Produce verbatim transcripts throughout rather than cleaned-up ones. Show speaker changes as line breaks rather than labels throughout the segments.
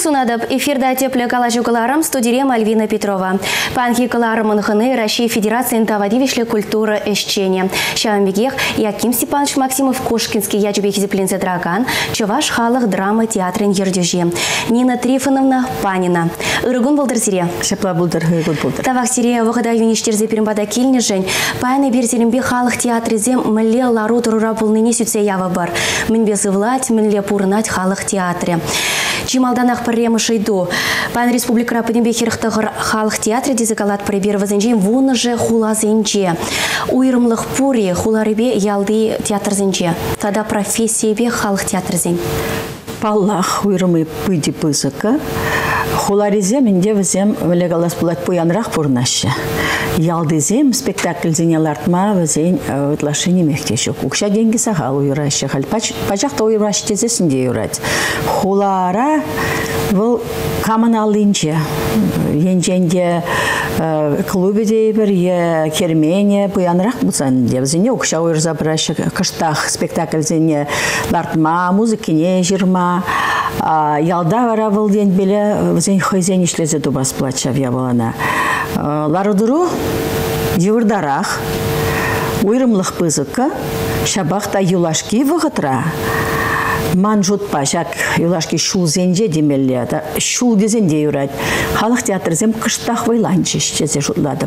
сунадып, эфирда тепле калажугаларым студире Мальвина Петрова. Панки каларымын хыны Россия Федерации тавадивишле культура эшчене. Шамбегех Яким Степанович Максимов Кошкинский ячбех зеплинзе драган, Чуваш халық драма театрын ердюжи. Нина Трифоновна Панина. Иргун болдырсире.
Шапла болдыр, иргун болдыр.
Тавак сире вғыда юништерзе перембада келіне жен. Паны берзелімбе халық театрызе мүлле лару тұрура пулныне сүтсе явы бар. Мінбе зывлать, мүлле пурынать халық театре. Чималданах парема шейду. Пан республика рапынембе херхтығыр халық театре дезекалат прибер вазенжен вуны же хулазенже. Уйрымлық пури хуларыбе ялды театр зенже. Тада профессиебе халық театр зен.
Паллах уйрымы пыди пызыка. Хуларизе менде візем вілегалас бұлат бұянрақ бұрнашы. Ялдызем спектакль зенелартма візен өтлашыне мектеші. Кукша деньги сағал уйрашы. Пачақта уйрашы тезесінде юрать. Хулара бұл коммуналынче. Енженде клубе дейбір, е кермене бұянрақ бұлсан деп. Зене укша уйрза бұрашы кыштақ спектакль зене лартма, музыкине жирма. Ялда вара был день беле візен хойзен ішлезе дубас плача вябалана. Ларудыру евырдарах, уйрымлық пызыққа, шабақта юлашки вғытра. Ман жұтпа, жак юлашки шул зенже демелі, шул дезенде юрад. Халық театрзем кыштақ вайланчы ішчезе жұтладып.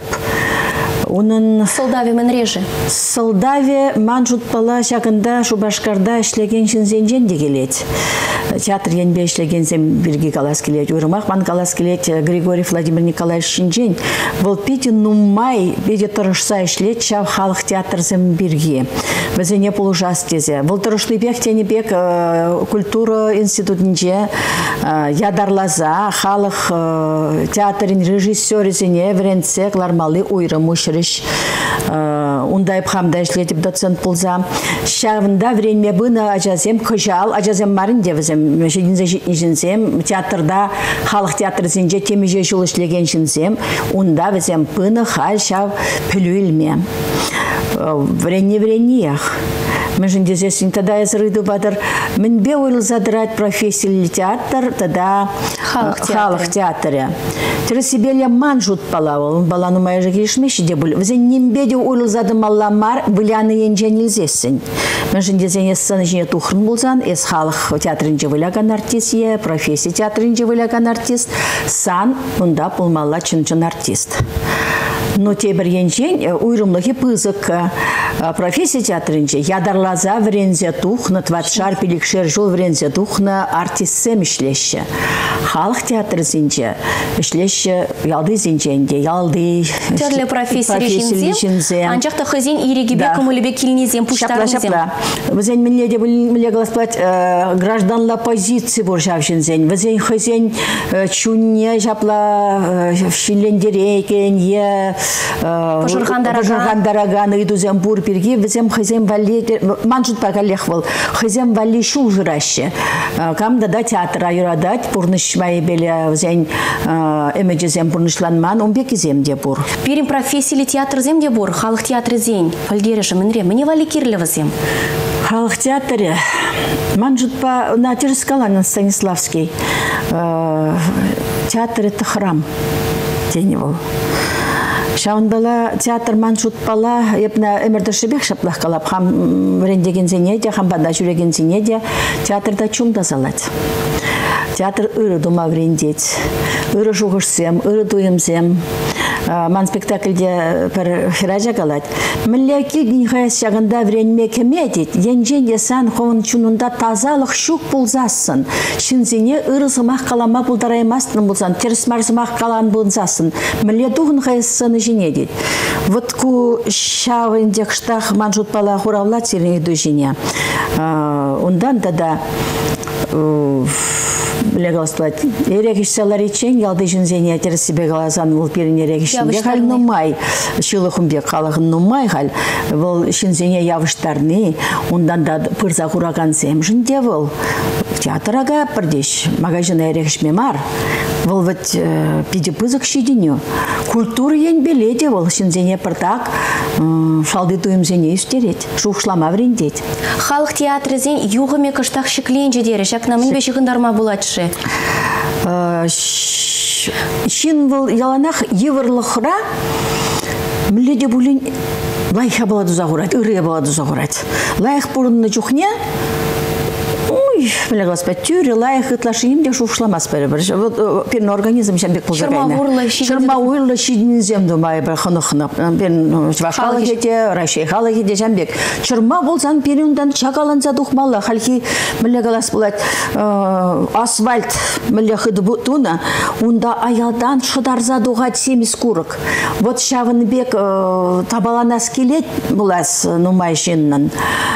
Onun
Солдаве мен режи.
Солдаве ман жұтпала шақында Шубашқарда ішлеген шынзенжен де келет. Театр енбе ішлегензем бірге қалас келет. Урымақ ман қалас келет Григорий Владимир Николаевич Шинжен. Бұл пети нумай беде тұрышса ішлет шав халық театрзем бірге. Бізене полужас тезе. Бұл тұрышлы бек тені бек культура институтынже ядарлаза халық театрын режиссерізіне вренце клармалы уйрымы Ундайып хамда ішлетіп доцент болзам. Шағында вренме бұны ажазем көжал, ажазем марын девізем. Жедінзе житнежінзем, театрда халық театры зенже темеже жол ішлеген жінзем. Унда візем бұны хал шав пүлілме. Вренне-вреннеях. Мен жіндезесін, тада езіріду бадыр. Мен бе ойлы задырать профессиялы театр, тада халық театры. Тересибелия ман жут палавал, балану майя же келішмеші де бұл. Візен нембеде ойлы задым алламар, бұляны енже нелзесін. Мен жіндезен есі жіне тухрын болзан, ес халық театрынже выляган артист е, профессия театрынже выляган артист, сан бұнда пулмалла чын-чын артист. Но те бір енжен уйрымлығы пызық профессия театрынже ядарлаза врензе тухны, тватшар пилікшер жол врензе тухны артистсем ішлеші. Халық театры зенже ішлеші ялды зенженде, ялды
Терлі профессия режимзем, анчақта хызен ирегебе көмілібе келінезем, пұштарынзем.
Візен мінледе біле қаласпат гражданла позиции бұр жавшынзен. Візен хызен чүнне жапла шилендерейкен, е пожырғандараган үйдузен бұр бірге, візем хызен вали, манжыт бағалех бол, хызен вали шул жырашы. Камда да театра юрадать, бұрнышмай беле візен эмеджезем бұрнышланман, он беки земде бұр.
Перем профессиялы театр земде бұр, халық театры зен, фальдережі мінре, міне вали кирлі зем?
Халық театры, манжыт па на Терескаланын Станиславский, театр это храм, тені бол. Шаундала театр маншут пала, епна эмердашыбек шаплах калап, хам рендеген зенеде, хам бада жүреген зенеде, театрда чумда залать. Театр ыры дума врендеть, ыры жуғышсем, ыры дуемсем. Ман спектакльде бір хиража қалад. Мілляки гінхайс шағында вренме кемедет, енжен есан хоын чунында тазалық шук бұлзасын. Шинзене ыры зымақ қалама бұлдараймастын бұлзан, терсмар зымақ қалан бұлзасын. Мілля дуғын хайсыны женедет. Вот ку шавындек штах ман жұтпала хуравла тиріне ду жене. Ондан да Легалствовать. Ерегишселар ичен, ялды жінзене әтері себе қалазан бұл перін ерегішінде қал нумай. Шылықымбе қалығын нумай қал. Бұл жінзене явыштарны, ондан да пырза құраған сем жінде бұл. Театрага бірдеш, магазина ерегішме мар. Бұл вәт пиде пызық шеденю. Культура ен беледе бұл жінзене пыртақ шалды туымзене үстерет. Шуқшлама врендет.
Халық театры зен юғыме кыштақ шықлен жедері. Шақнамын бешіғындарма бұлатшы.
шин был яланах еврлыхра мледе булин лайха болады загурат, ыры болады загурат. Лайх бурынны жухне Миле Господь, тюре, лайх, итлашим, где шушламас перебр. Вот пин организм сейчас бег ползагайна. Шерма уйла щидин земду май браханухна. Пин чвашала гете, рашей хала гете жамбек. Шерма болсан периундан чакаланса духмала. Хальки миле Господь асфальт миле хыдбутуна. Унда аялдан шыдарза дугат семис курок. Вот шавын бек табалана скелет булас нумайшиннан.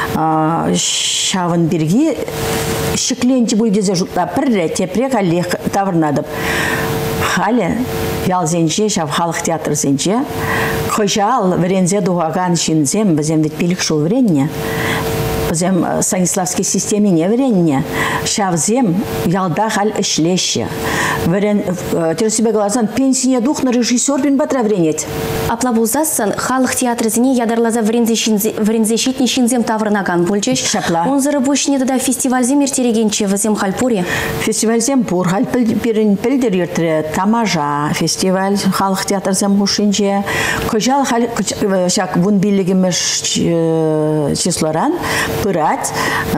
Шавын берги шекленчи будет зажута пірре тепре каллех тавырнадып. Халі ял зенче, шав халық театр зенче. Хожал врензе дугаган шинзем, бізем вет пилік шул вренне. Бізем Станиславский системе не вренне. Шавзем ялда хал ішлеші. Врен, терсібе глазан, пенсия дух на режиссер бен батра вренет.
Аплабузасын халық театры зіне ядарлаза врензе щитне шинзем тавырнаган бульчеш.
Шапла.
Он зарабушне тада фестивальзем ертерегенче візем хальпуре.
Фестивальзем пур, халь пирин пілдер ертіре, тамажа, фестиваль, халық театрзем хушинче. Кожал халь, шак вун билігімеш числоран, пырать,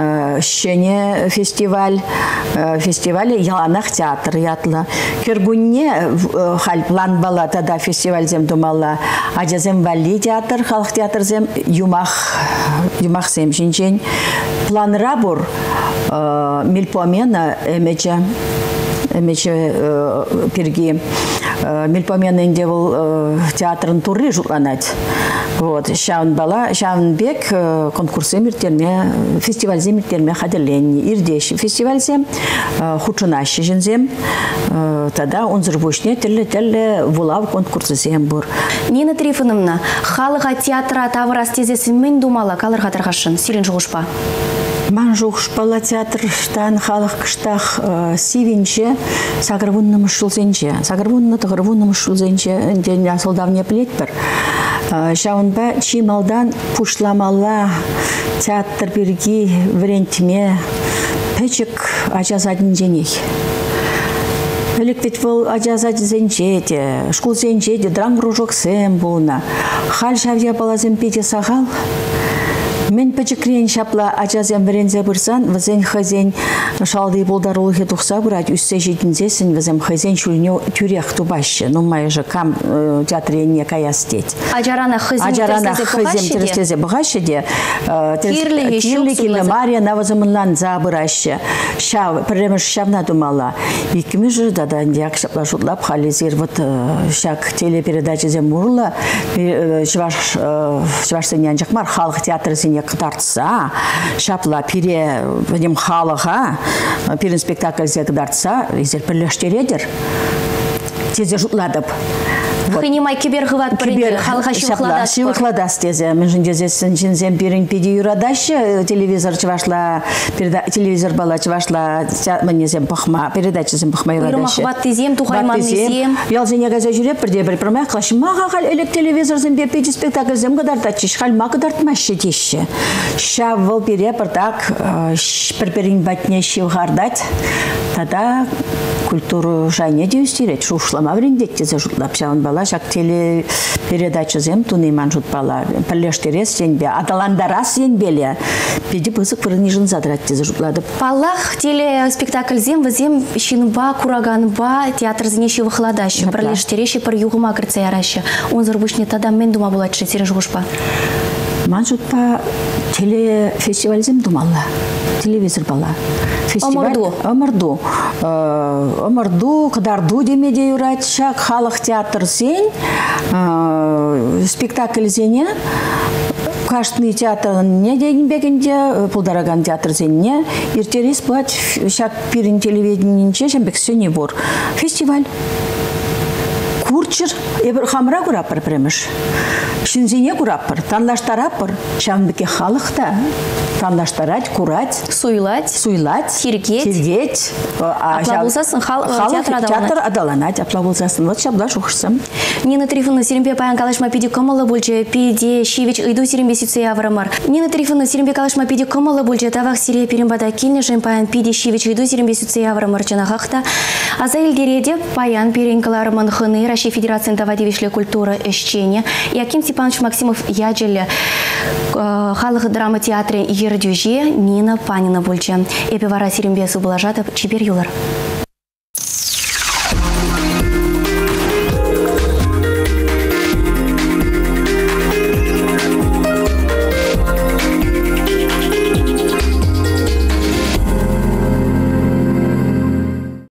щене фестиваль, фестиваль яланах театр ятлы. Кергунне халь план бала тада фестивальзем думала, аджазем вали театр, халық театрзем юмах, юмах сем шинчен. План рабур мильпомена эмече, эмече перги. Мильпомена инде был театрын туры жутланать. Вот, шаун бала, шаун бек конкурсы миртерме, фестивальзе миртерме хадерленни, ирдеш. Фестивальзе хучунаши жинзем, тогда он зарбушне теле-теле вулав конкурсы зем бур.
Нина Трифоновна, халыға театра тавырас тезесін мен думала калыр қатырғашын, сирен жуғышпа?
Ман жуғышпала театрштан халық кыштақ сивенче, сағырвунны мұшылзенче, сағырвунны тұғырвунны мұшылзенче, ден асылдавне білет бір. Шаунба чималдан пушламала театр берги врентме печек ажазадын женей. Электет был ажазад зенчете, школ зенчете, драм кружок сэм болна. Халь шавья балазем пете сағал. Мен печекрен шапла ажазем врензе бұрсан, візен хазен шалды болдарулығы тұқса бұрад, үссе жетінзесін візем хазен шүліне түрек тубашы. Ну, май же кам театренне каястет.
Ажарана хазен
терестезе бұғашы де. Кирлі, кирлі, мария навазымынлан забырашы. Шав, пірреміш шавна думала. Екімі жырда да ndyak шапла шутлап халезер вот шак телепередача земурла шваш швашсынян жақмар халық театры сене қыдартса шапла пире вадим халыға пирин спектакль зе қыдартса резер пірлештередер тезе жутладып.
Хынимай кибергыват бірінде халыға
шивықладас тезе. Мен жіндезесін жінзен бірін педе юрадашы телевизор чывашла, телевизор бала чывашла мінезем пұқма, передачызем пұқма юрадашы.
Үрмақбат тезем, тухайман незем.
Ял зене газа жүреп бірде бір бірмай қылашы. Маға қал элек телевизорзен бе педе спектакльзем қыдартачыш, қал ма қыдартмашы деші. Шавыл бере бірдақ бір-бірін бәтіне шивғардат. Тада культуру жайне деюстирет. Шушлама біріндет тезе жұтлап шауын бала. Шак телепередача зем тунейман жұтпала. Пірлештерес сенбе. Аталандарас сенбеле. Педе пызық пырынежын задрат тезе жұтлады.
Паллах телеспектакль зем візем шинба, кураганба театр зенеші вықладашы. Пірлештереші пір юғыма кірце ярашы. Он зарбушне тада мен дума боладшы. Серен жұғышпа?
Ман жұтпа телефестиваль зем думалла. Телевизор бала.
Омырду.
Омырду. Омырду, қыдарду демеде юрат шак, халық театр сен, спектакль зене, Каштный театр не деген бегенде, Пулдараган театр зене, иртерес плать шак пирин телевиденинче, шамбек сөне бор. Фестиваль. Курчер, эбір хамра кураппыр премеш. Шынзине кураппыр, танлаштараппыр, шамдыке халықта. Танлаштарать, курать,
Суйлать.
суйлать,
Тиргеть.
тиргеть.
Аплабулсасын хал- театр адаланать.
театр адаланать, аплабулсасын. Вот шабла шухшсам.
Нина Трифоновна Сиримбе паян калашма пиди комала бульче, пиди шивич иду Сиримбе ситуция аврамар. Нина Трифоновна Сиримбе калашма пиди комала бульче, тавах сирия перембада кильне жен паян пиди шивич иду Сиримбе ситуция аврамар чанахахта. А за Эльдереде паян перенкалар манханы Россия Федерация тавадивишле культура эщене. Яким Степанович Максимов яджеле халық драма театре ердюже Нина Панина бульче. Эпивара Сиримбе сублажата чибер юлар.